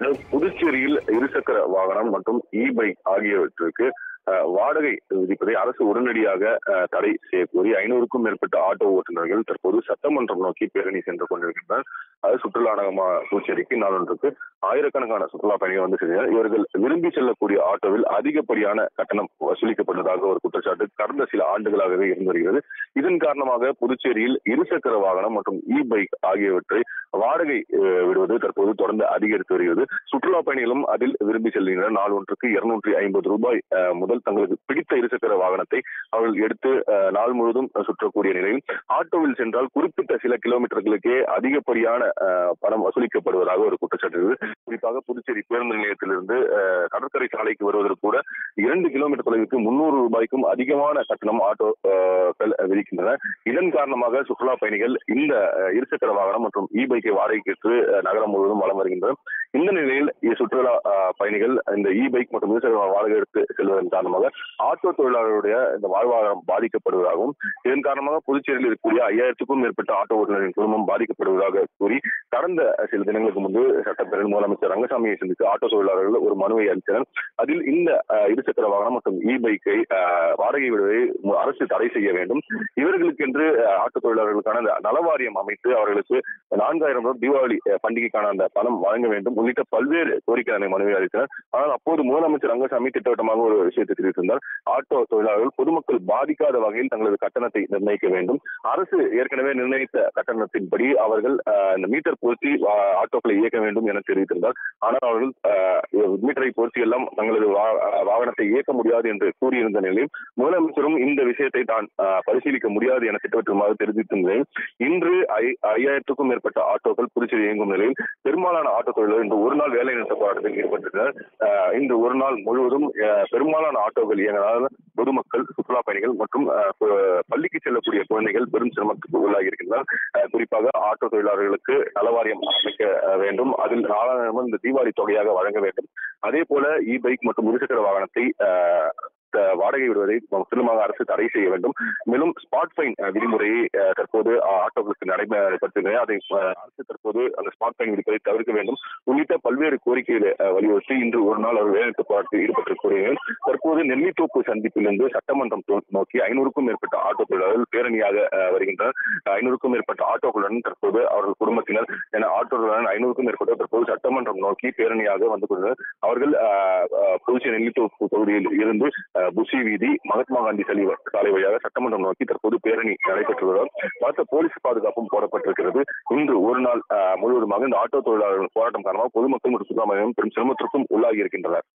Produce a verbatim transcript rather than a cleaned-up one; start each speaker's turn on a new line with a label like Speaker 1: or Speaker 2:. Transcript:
Speaker 1: புதுச்சேரியில் இருசக்கர வாகனம் மற்றும் இ பைக் ஆகியவற்றுக்கு வாடகை விதிப்பதை அரசு உடனடியாக தடை செய்யக்கோரி ஐநூறுக்கும் மேற்பட்ட ஆட்டோ ஓட்டுநர்கள் தற்போது சட்டமன்றம் நோக்கி பேரணி சென்று கொண்டிருக்கின்றனர். அது சுற்றுலா நகரமா புதுச்சேரிக்கு நாளொன்றுக்கு ஆயிரக்கணக்கான சுற்றுலா பயணிகள் வந்து செல்கிறார். இவர்கள் விரும்பி செல்லக்கூடிய ஆட்டோவில் அதிகப்படியான கட்டணம் வசூலிக்கப்படுவதாக ஒரு குற்றச்சாட்டு கடந்த சில ஆண்டுகளாகவே இருந்து வருகிறது. இதன் காரணமாக புதுச்சேரியில் இருசக்கர வாகனம் மற்றும் இ பைக் ஆகியவற்றை வாடகை விடுவது தற்போது தொடர்ந்து அதிகரித்து வருகிறது. சுற்றுலா பயணிகளும் அதில் விரும்பி செல்கின்றனர். நாள் ஒன்றுக்கு இருநூற்றி ஐம்பது ரூபாய் முதல் தங்களுக்கு பிடித்த இருசக்கர வாகனத்தை அவர்கள் எடுத்து நாள் முழுவதும் சுற்றக்கூடிய நிலையில் ஆட்டோவில் சென்றால் குறிப்பிட்ட சில கிலோமீட்டர்களுக்கே அதிகப்படியான பணம் வசூலிக்கப்படுவதாக ஒரு குற்றச்சாட்டு. குறிப்பாக புதுச்சேரி பேருந்து நிலையத்திலிருந்து கடற்கரை சாலைக்கு வருவதற்கு கூட இரண்டு கிலோமீட்டர் தொலைவுக்கு முன்னூறு ரூபாய்க்கும் அதிகமான கட்டணம் ஆட்டோக்கள் விதிக்கின்றன. இதன் காரணமாக சுற்றுலா பயணிகள் இந்த இருசக்கர வாகனம் மற்றும் இ பைக்கை வாடகைக்கு ஏற்று நகரம் முழுவதும் வலம் வருகின்றனர். இந்த நிலையில் சுற்றுலா பயணிகள் இந்த இ பைக் மற்றும் இருசக்கர வாடகை எடுத்து செல்வதன் காரணமாக ஆட்டோ தொழிலாளர்களுடைய இந்த வாழ்வாதாரம் பாதிக்கப்படுவதாகவும் இதன் காரணமாக புதுச்சேரியில் இருக்கக்கூடிய ஐயாயிரத்துக்கும் மேற்பட்ட ஆட்டோ ஓட்டுநர்களின் குடும்பம் பாதிக்கப்படுவதாக கூறி கடந்த சில தினங்களுக்கு முன்பு சட்டப்பேரவை முதலமைச்சர் ரங்கசாமியை சந்தித்து ஆட்டோ தொழிலாளர்கள் ஒரு மனுவை அளித்தனர். அதில் இந்த இருசக்கர வாகனம் மற்றும் இ பைக்கை வாடகை விடுவதை அரசு தடை செய்ய வேண்டும், இவர்களுக்கென்று ஆட்டோ தொழிலாளர்களுக்கான நலவாரியம் அமைத்து அவர்களுக்கு நான்காயிரம் ரூபாய் தீபாவளி பண்டிகைக்கான அந்த பணம் வழங்க வேண்டும் உள்ளிட்ட பல்வேறு கோரிக்கை மனுவை அளித்தனர். ஆனால் அப்போது முதலமைச்சர் ரங்கசாமி திட்டவட்டமாக ஒரு விஷயத்தை தெரிவித்திருந்தார். ஆட்டோ தொழிலாளர்கள் பொதுமக்கள் பாதிக்காத வகையில் தங்களது கட்டணத்தை நிர்ணயிக்க வேண்டும். அரசு ஏற்கனவே நிர்ணயித்த கட்டணத்தின்படி அவர்கள் இந்த மீட்டர் பொருத்தி ஆட்டோக்களை இயக்க வேண்டும் என தெரிவித்திருந்தார். ஆனால் அவர்கள் மீட்டரை பொருத்தி எல்லாம் தங்களது வாகனத்தை இயக்க முடியாது என்று கூறியிருந்த நிலையில் முதலமைச்சரும் இந்த விஷயத்தை தான் பரிசீலிக்க முடியாது என திட்டவட்டமாக தெரிவித்த நிலையில் இன்று ஐயாயிரத்துக்கும் மேற்பட்ட ஆட்டோக்கள் புதுச்சேரி இயங்கும் நிலையில் பெரும்பாலான ஆட்டோ தொழிலாளர்கள் இன்று ஒரு நாள் வேலை நிறுத்த போராட்டத்தில் ஈடுபட்டிருந்தனர். இன்று ஒரு நாள் முழுவதும் பெரும்பாலான ஆட்டோக்கள் இயங்கினால் பொதுமக்கள், சுற்றுலா பயணிகள் மற்றும் பள்ளிக்கு செல்லக்கூடிய குழந்தைகள் பெரும் சிரமத்துக்கு உள்ளாகி இருக்கின்றனர். குறிப்பாக ஆட்டோ தொழிலாளர்களுக்கு நலவாரியம் அமைக்க வேண்டும், அதில் நாலாயிரம் இந்த தீபாவளி தொகையாக வழங்க வேண்டும். அதே போல இ பைக் மற்றும் இருசக்கர வாகனத்தை வாடகை விடுவதை முற்றிலுமாக அரசு தடை செய்ய வேண்டும். மேலும் ஸ்பாட் ஃபைன் விதிமுறையை தற்போது ஆட்டோக்களுக்கு நடைமுறைப்படுத்துகிறது. அதை அரசு தற்போது அந்த ஸ்பாட் ஃபைன் விதிப்பதை தவிர்க்க வேண்டும் உள்ளிட்ட பல்வேறு கோரிக்கைகளை வலியுறுத்தி இன்று ஒரு நாள் அவர் வேலைநிறுத்த போராட்டத்தில் ஈடுபட்டிருக்கிறேன். தற்போது நெல்லித்தோப்பு சந்திப்பிலிருந்து சட்டமன்றம் நோக்கி ஐநூறுக்கும் மேற்பட்ட ஆட்டோ தொழிலாளர்கள் பேரணியாக வருகின்றனர். ஐநூறுக்கும் மேற்பட்ட ஆட்டோக்களுடன் தற்போது அவர்கள் குடும்பத்தினர் என ஆட்டோக்களுடன் ஐநூறுக்கும் மேற்பட்ட தற்போது சட்டமன்றம் நோக்கி பேரணியாக வந்து கொண்டனர். அவர்கள் புதுச்சேரி நெல்லித்தோப்பு பகுதியில் இருந்து புசி வீதி, மகாத்மா காந்தி சாலை வழியாக சட்டமன்றம் நோக்கி தற்போது பேரணி நடைபெற்று வருவதால் பலத்த போலீஸ் பாதுகாப்பும் போடப்பட்டிருக்கிறது. இன்று ஒரு நாள் முழுவதுமாக இந்த ஆட்டோ தொழிலாளர்கள் போராட்டம் காரணமாக பொதுமக்கள் மற்றும் சுற்றுலா பெரும் சிரமத்திற்கும் உள்ளாகி இருக்கின்றனர்.